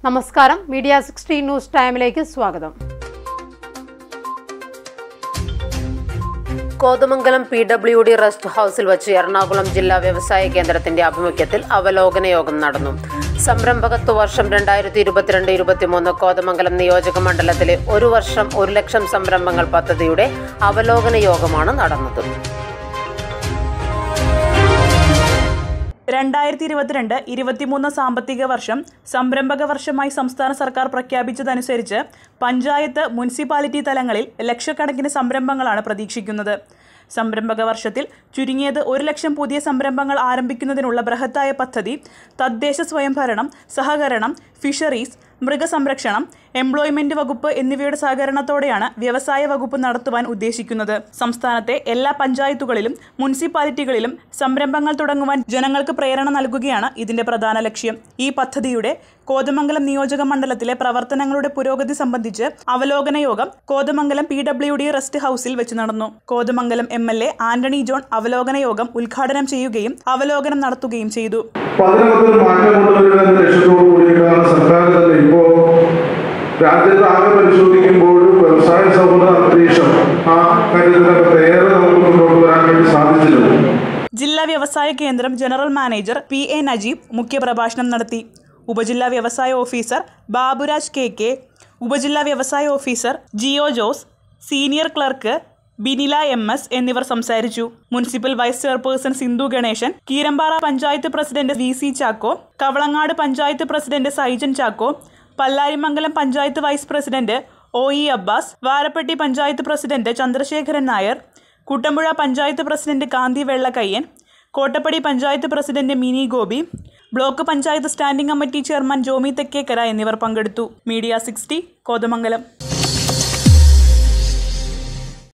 നമസ്കാരം, media 60 news ടൈമിലേക്ക് സ്വാഗതം. കോതമംഗലം PWD റെസ്റ്റ് ഹൌസിൽ വച്ച് എറണാകുളം ജില്ലാ വ്യവസായ കേന്ദ്രത്തിന്റെ ആഭിമുഖ്യത്തിൽ അവലോകന യോഗം നടന്നു. സംരംഭകത്വ വർഷം 2022-23 കോതമംഗലം നിയോജക മണ്ഡലത്തിലെ ഒരു വർഷം 1 ലക്ഷം സംരംഭങ്ങൾ പദ്ധതിയുടെ അവലോകന യോഗമാണ് നടന്നത്. 2022-23 സാമ്പത്തിക വർഷം സംരംഭക വർഷമായി സംസ്ഥാന സർക്കാർ പ്രഖ്യാപിച്ചതനുസരിച്ച് പഞ്ചായത്ത്, മുനിസിപ്പാലിറ്റി തലങ്ങളിൽ ലക്ഷക്കണക്കിന് സംരംഭങ്ങളാണ് പ്രതീക്ഷിക്കുന്നത്. സംരംഭക വർഷത്തിൽ ചുരുങ്ങിയത് 1 ലക്ഷം പുതിയ സംരംഭങ്ങൾ ആരംഭിക്കുന്നതിനുള്ള ബൃഹത്തായ പദ്ധതി തദ്ദേശ സ്വയംഭരണം, സഹകരണം, ഫിഷറീസ്, മൃഗസംരക്ഷണം, എംപ്ലോയ്മെന്റ് വകുപ്പ് എന്നിവയുടെ സഹകരണത്തോടെയാണ് വ്യവസായ വകുപ്പ് നടത്തുവാൻ ഉദ്ദേശിക്കുന്നത്. സംസ്ഥാനത്തെ എല്ലാ പഞ്ചായത്തുകളിലും മുനിസിപ്പാലിറ്റികളിലും സംരംഭങ്ങൾ തുടങ്ങുവാൻ ജനങ്ങൾക്ക് പ്രേരണ നൽകുകയാണ് ഇതിന്റെ പ്രധാന ലക്ഷ്യം. ഈ പദ്ധതിയുടെ കോതമംഗലം നിയോജക മണ്ഡലത്തിലെ പ്രവർത്തനങ്ങളുടെ പുരോഗതി സംബന്ധിച്ച് അവലോകന യോഗം കോതമംഗലം PWD റെസ്റ്റ് ഹൌസിൽ വെച്ച് നടന്നു. കോതമംഗലം MLA ആന്റണി ജോൺ അവലോകന യോഗം ഉദ്ഘാടനം ചെയ്യുകയും അവലോകനം നടത്തുകയും ചെയ്തു. രാജ്യത്ത് ആകെ പരിശോധിക്കുമ്പോൾ വ്യവസായ സൗഹൃദ അന്തരീക്ഷം ആ കാര്യത്തിലൊക്കെ ഏറെ നമുക്ക് മുന്നോട്ട് വരാൻ വേണ്ടി സാധിച്ചിട്ടുണ്ട്. ജില്ലാ വ്യവസായ കേന്ദ്രം ജനറൽ മാനേജർ PA നജീബ് മുഖ്യപ്രഭാഷണം നടത്തി. ഉപജില്ലാ വ്യവസായ ഓഫീസർ ബാബുരാജ് KK, ഉപജില്ലാ വ്യവസായ officer Jio Jose, senior clerk Binila MS എന്നിവർ സംസാരിച്ചു. Municipal vice chairperson Sindhu Ganesan, Keerampara panchayat president VC Chacko, Kavalangad panchayat president Saijan Chacko, Pallarimangalam panchayat vice president OE Abbas, Varappetty panchayat president Chandrasekharan Nair, Kuttampuzha panchayat president Kanthi Vellakkayyan, Kottappady panchayat president Mini Gopi, block panchayat standing committee chairman Jomy Thekkekara എന്നിവർ പങ്കെടുത്തു. മീഡിയ 60 കോതമംഗലം.